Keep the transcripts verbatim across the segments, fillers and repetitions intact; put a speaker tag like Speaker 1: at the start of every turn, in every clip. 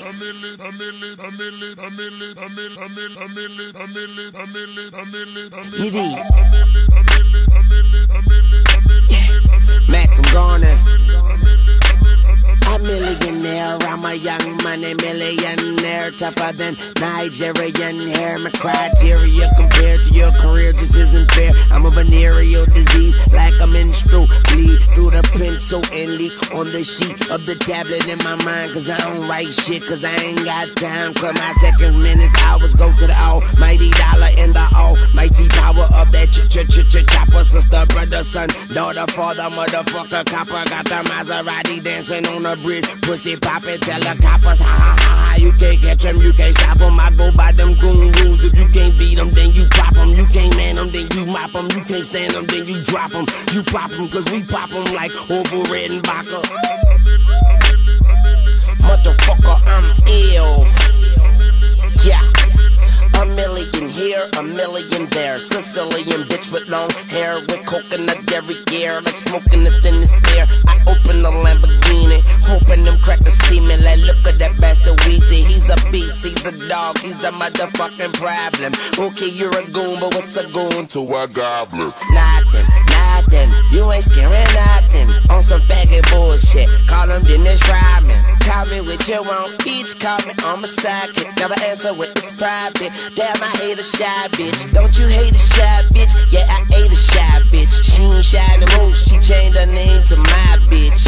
Speaker 1: Mac, I'm gonna. A millionaire, I'm a young money millionaire, tougher than Nigerian hair. My criteria compared to your career just isn't fair. I'm a venereal disease, like a menstrual bleed through the pencil and leak on the sheet of the tablet in my mind. Cause I don't write shit, cause I ain't got time. Cause my seconds, minutes, hours go to the almighty dollar and the almighty power of that ch ch ch ch chopper. Sister, brother, son, daughter, father, motherfucker, copper. Got the Maserati dancing on the bridge, pussy poppin', tell the coppers, ha ha ha ha. You can't catch them, you can't stop them. I go by them goon rules. If you can't beat them, then you pop them. You can't man them, then you mop them. You can't stand them, then you drop them. You pop them, cause we pop them like Orville Redenbacher. Motherfucker, I'm ill. Yeah. A million here, a million there. Sicilian bitch with long hair, with coconut dairy gear, like smoking the thinnest air. I open the Lamborghini, hoping them crackers see me. Like, look at that bastard Weezy. He's a beast, he's a dog, he's the motherfucking problem. Okay, you're a goon, but what's a goon to a goblin? Nothing, nothing, you ain't scaring nothing. On some faggot bullshit, call him Dennis Rodman. Call me with your own peach, call me on my sidekick. Never answer when it's private. Damn, I hate a shy bitch. Don't you hate a shy bitch? Yeah, I hate a shy bitch. She ain't shy no more, she changed her name to my bitch.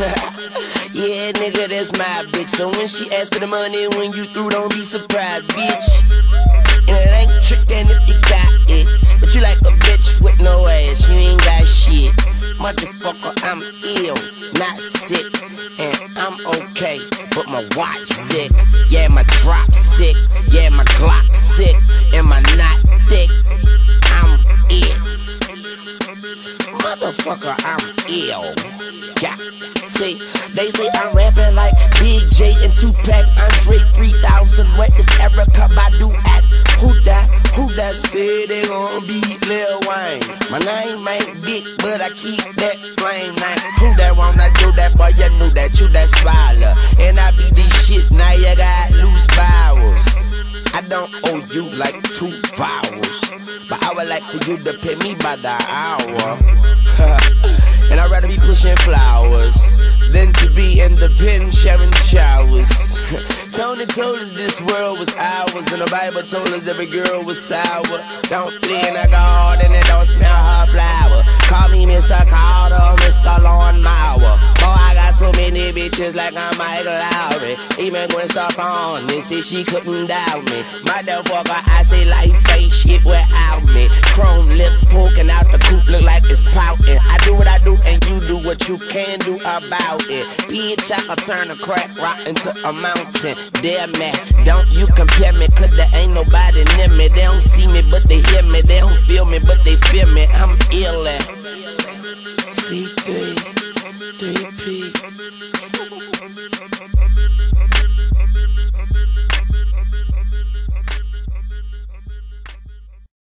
Speaker 1: Yeah, nigga, that's my bitch. So when she asks for the money, when you through, don't be surprised, bitch. And it ain't trickin' if you got it, but you like a bitch with no ass, you ain't got shit. Motherfucker, I'm ill, not sick, and I'm okay, but my watch sick. Yeah, my drop sick, yeah, my Glock sick, and my knot thick. I'm ill. Motherfucker, I'm ill. Yeah, see, they say I'm rapping like Big J and Tupac, Andre three thousand. Where is Erykah Badu at? Who that? Who that said they gon' beat Lil Wayne? My name ain't big, but I keep that flame name. Who that wanna do that? Boy, you knew that, you that swallow. And I be this shit, now you got loose powers. I don't owe you like two vowels, but I would like for you to pay me by the hour. And I'd rather be pushing flowers than to be in the pen sharing showers. Tony told us this world was ours, and the Bible told us every girl was sour. Don't clean a garden and don't smell her flower. Call me Mister Carter, Mister Lawnmower. Boy, I got so many bitches like I'm Michael Lowry. Even Gwen Stefani said she couldn't doubt me. Motherfucker, I say life ain't shit without me. Chrome lips poking out the coop, look like it's pouting. I do what I do and you do what you can do about it. Bitch, I can turn a crack rock into a mountain. Damn man, don't you compare me, cause there ain't nobody near me. They don't see me, but they hear me. They don't feel me, but they feel me. I'm ill at C three, three P